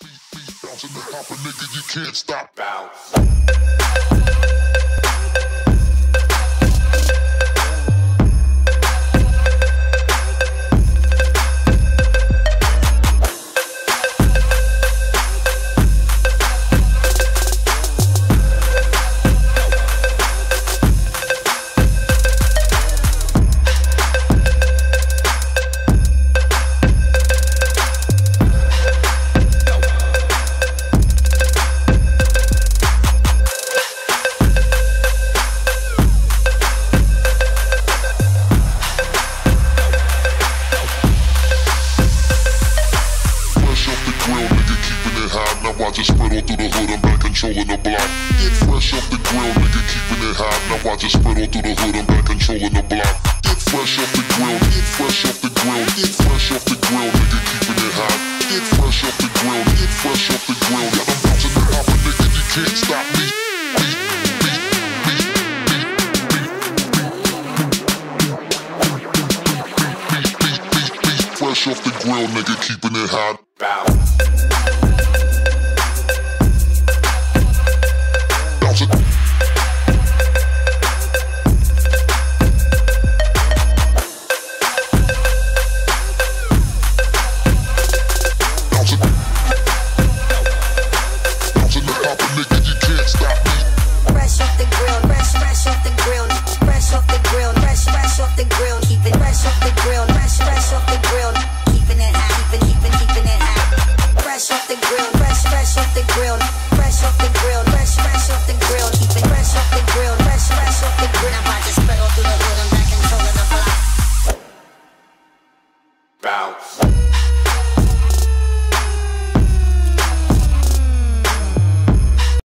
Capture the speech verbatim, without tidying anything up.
Bouncing the hopper, nigga, you can't stop. Bounce. I just spread all through the hood, I'm back controlling the block. Get fresh off the grill, nigga, keeping it hot. Now I just spread all through the hood, I'm back controlling the block. Get fresh off the grill, get fresh off the grill, get fresh off the grill, nigga, keeping it hot. Get fresh off the grill, get fresh off the grill. Yeah, I'm bouncing the hopper, nigga, you can't stop me. Fresh off the grill, nigga, keeping it hot. Bow. Fresh off the grill, fresh off the grill, fresh, fresh off the grill, keep it fresh off the grill.